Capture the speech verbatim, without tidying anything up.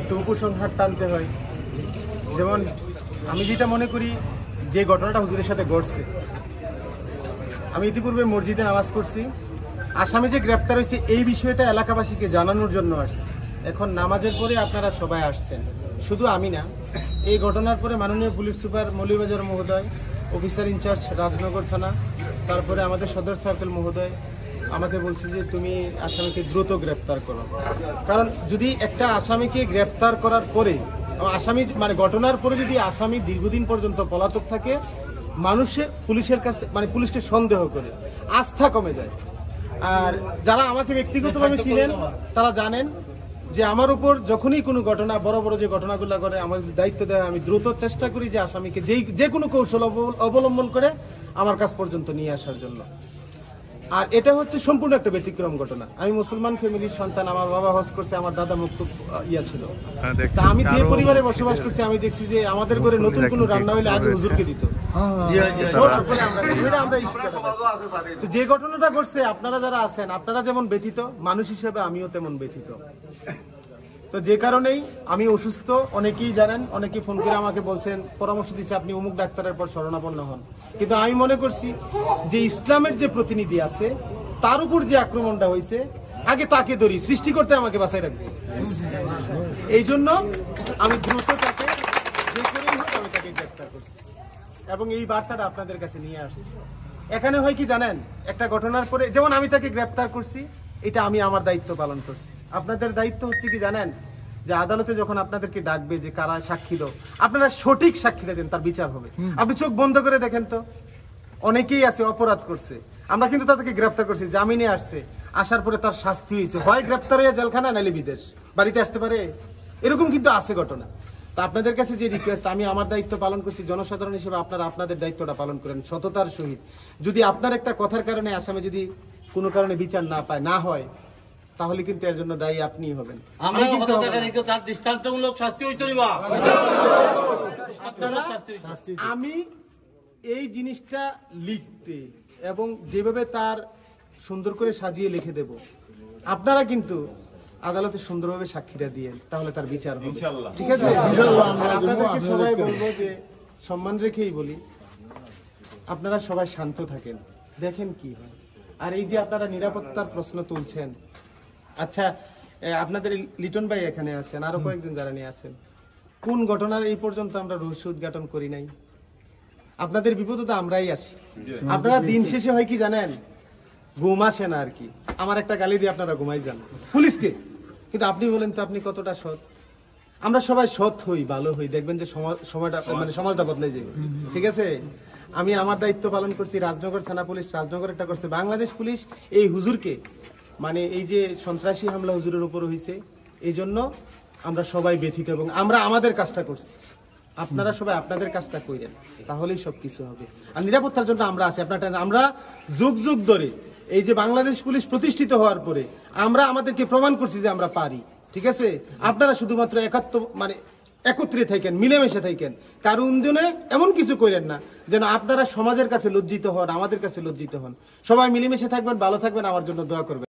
একটু উপসংহার টানতে হয়। যেমন আমি যেটা মনে করি, যে ঘটনাটা হুজুরের সাথে ঘটছে, আমি ইতিপূর্বে মসজিদে নামাজ পড়ছি, আসামি যে গ্রেপ্তার হয়েছে এই বিষয়টা এলাকাবাসীকে জানানোর জন্য আসছে। এখন নামাজের পরে আপনারা সবাই আসছেন, শুধু আমি না। এই ঘটনার পরে মাননীয় পুলিশ সুপার মৌলভীবাজার মহোদয়, অফিসার ইনচার্জ রাজনগর থানা, তারপরে আমাদের সদর সার্কেল মহোদয় আমাকে বলছে যে তুমি আসামিকে দ্রুত গ্রেপ্তার করো। কারণ যদি একটা আসামিকে গ্রেপ্তার করার পরে, আসামি মানে ঘটনার পরে যদি আসামি দীর্ঘদিন পর্যন্ত পলাতক থাকে, মানুষের পুলিশের কাছে মানে পুলিশকে সন্দেহ করে, আস্থা কমে যায়। আর যারা আমাকে ব্যক্তিগতভাবে চিনেন তারা জানেন যে আমার উপর যখনই কোনো ঘটনা, বড় বড় যে ঘটনাগুলো করে, আমার দায়িত্ব দেয়, আমি দ্রুত চেষ্টা করি যে আসামিকে যেই যে কোনো কৌশল অবলম্বন করে আমার কাছ পর্যন্ত নিয়ে আসার জন্য। আর এটা হচ্ছে সম্পূর্ণ একটা ব্যতিক্রম ঘটনা। আমি মুসলমান ফ্যামিলির সন্তান, আমার বাবা হজ করছে, আমার দাদা মুক্তব ইয়া ছিল। তা আমি যে পরিবারে বসবাস করছি, আমি দেখছি যে আমাদের ঘরে নতুন কোনো রান্না হইলে আগে হুজুরকে দিত। তো যে ঘটনাটা ঘটছে, আপনারা যারা আছেন, আপনারা যেমন ব্যথিত, মানুষ হিসেবে আমিও তেমন ব্যথিত। তো যে কারণেই আমি অসুস্থ, অনেকেই জানেন, অনেকেই ফোন করে আমাকে বলছেন, পরামর্শ দিচ্ছে আপনি অমুক ডাক্তারের পর শরণাপন্ন হন। কিন্তু আমি মনে করছি যে ইসলামের যে প্রতিনিধি আছে, তার উপর যে আক্রমণটা হয়েছে, আগে তাকে ধরি, সৃষ্টিকর্তা আমাকে বাঁচাই রাখবে। এই জন্য আমি দ্রুত তাকে যে করেই হোক আমি তাকে গ্রেফতার করছি এবং এই বার্তাটা আপনাদের কাছে নিয়ে আসছি। এখানে হয় কি জানেন, একটা ঘটনার পরে যেমন আমি তাকে গ্রেফতার করছি, এটা আমি আমার দায়িত্ব পালন করছি। আপনাদের দায়িত্ব হচ্ছে কি জানেন, যে আদালতে যখন আপনাদেরকে ডাকবে যে কারা সাক্ষী দাও, আপনারা সঠিক সাক্ষীটা দেন, তার বিচার হবে। আপনি চোখ বন্ধ করে দেখেন তো, অনেকেই আছে অপরাধ করছে, আমরা কিন্তু তাদেরকে গ্রেফতার করছি, জামিনে আসছে, আসার পরে তার শাস্তি হয়েছে, হয় গ্রেফতার হয়ে জেলখানা নাইলে বিদেশ, বাড়িতে আসতে পারে, এরকম কিন্তু আছে ঘটনা। তা আপনাদের কাছে যে রিকোয়েস্ট, আমি আমার দায়িত্ব পালন করছি, জনসাধারণ হিসেবে আপনারা আপনাদের দায়িত্বটা পালন করেন সততার সহিত। যদি আপনার একটা কথার কারণে আসামে যদি কোনো কারণে বিচার না পায়, না হয়, তাহলে কিন্তু এর জন্য দায়ী আপনিই হবেন। আমি এই জিনিসটা লিখতে এবং যেভাবে তার সুন্দর করে সাজিয়ে লিখে দেব, আপনারা কিন্তু আদালতে সুন্দরভাবে সাক্ষীটা দিয়ে, তাহলে তার বিচার হবে, ঠিক আছে? আপনাদেরকে সবাই বলবো যে সম্মান রেখেই বলি, আপনারা সবাই শান্ত থাকেন, দেখেন কি হয়। আর এই যে আপনারা নিরাপত্তার প্রশ্ন তুলছেন, আচ্ছা আপনাদের লিটন ভাই এখানে আছেন, আরো কয়েকজন যারা নিয়ে আছেন, কোন ঘটনার এই পর্যন্ত আমরা রহস্য উদ্ঘাটন করি নাই? আপনাদের বিপদে তো আমরাই আসি। আপনারা দিন শেষে হয় কি জানেন, ঘুম আসে না আর কি, আমার একটা গালি দিয়ে আপনারা ঘুমাই যান পুলিশকে। কিন্তু আপনি বলেন তো আপনি কতটা সৎ? আমরা সবাই সৎ হই, ভালো হই, দেখবেন যে সময়টা মানে সমাজটা বদলে যাবে, ঠিক আছে? আমি আমার দায়িত্ব পালন করছি, রাজনগর থানা পুলিশ, রাজনগর একটা করছে, বাংলাদেশ পুলিশ এই হুজুরকে, মানে এই যে সন্ত্রাসী হামলা হুজুরের উপর হয়েছে, এই জন্য আমরা সবাই ব্যথিত এবং আমরা আমাদের কাজটা করছি। আপনারা সবাই আপনাদের কাজটা করেন, তাহলেই সবকিছু হবে। আর নিরাপত্তার জন্য আমরা আছি। আপনার আমরা যুগ যুগ ধরে এই যে বাংলাদেশ পুলিশ প্রতিষ্ঠিত হওয়ার পরে আমরা আমাদেরকে প্রমাণ করছি যে আমরা পারি, ঠিক আছে? আপনারা শুধুমাত্র একাত্ম মানে একত্রে থাকেন, মিলেমিশে থাকেন, কারো উন্নয়নে এমন কিছু করেন না যেন আপনারা সমাজের কাছে লজ্জিত হন, আমাদের কাছে লজ্জিত হন। সবাই মিলেমিশে থাকবেন, ভালো থাকবেন, আমার জন্য দোয়া করবেন।